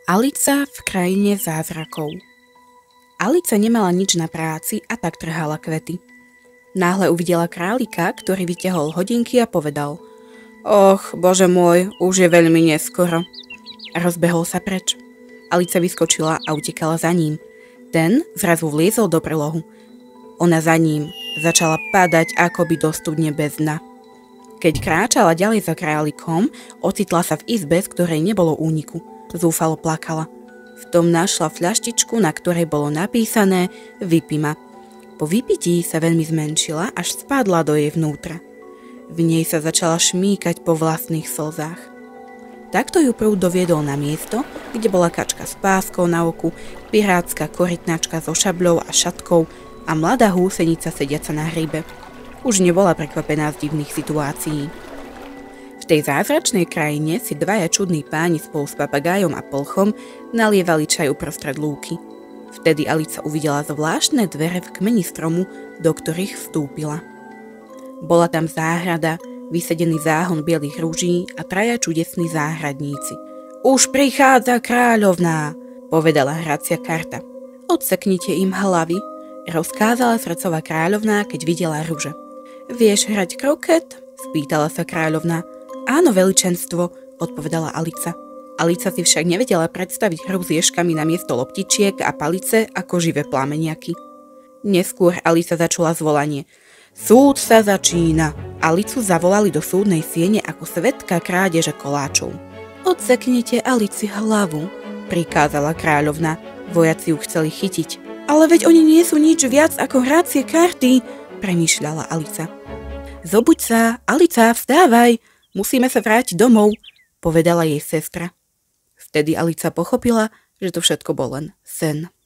Alica v krajine zázrakov. Alica nemala nič na práci a tak trhala kvety. Náhle uvidela králika, ktorý vyťahol hodinky a povedal: Och, bože môj, už je veľmi neskoro. Rozbehol sa preč. Alica vyskočila a utekala za ním. Ten zrazu vliezol do brlohu. Ona za ním začala padať akoby do studne bez dna. Keď kráčala ďalej za králikom, ocitla sa v izbe, z ktorej nebolo úniku. Zúfalo plakala. V tom našla fľaštičku, na ktorej bolo napísané Vypí ma. Po vypití sa veľmi zmenšila, až spadla do jej vnútra. V nej sa začala šmýkať po vlastných slzách. Takto ju prúd doviedol na miesto, kde bola kačka s páskou na oku, pirátska korytnačka so šabľou a šatkou a mladá húsenica sediaca na hríbe. Už nebola prekvapená z divných situácií. V tej zázračnej krajine si dvaja čudní páni spolu s papagájom a polchom nalievali čaj uprostred lúky. Vtedy Alica uvidela zvláštne dvere v kmeni stromu, do ktorých vstúpila. Bola tam záhrada, vysedený záhon bielých rúží a traja čudesní záhradníci. Už prichádza kráľovná, povedala hracia karta. Odseknite im hlavy, rozkázala srdcová kráľovná, keď videla rúže. Vieš hrať kroket? Spýtala sa kráľovná. Áno, veličenstvo, odpovedala Alica. Alica si však nevedela predstaviť hru s ježkami namiesto loptičiek a palice ako živé plameniaky. Neskôr Alica začula zvolanie. Súd sa začína. Alicu zavolali do súdnej siene ako svedka krádeže koláčov. Odseknite Alici hlavu, prikázala kráľovna. Vojaci ju chceli chytiť. Ale veď oni nie sú nič viac ako hracie karty, premýšľala Alica. Zobuď sa, Alica, vstávaj, musíme sa vrátiť domov, povedala jej sestra. Vtedy Alica pochopila, že to všetko bol len sen.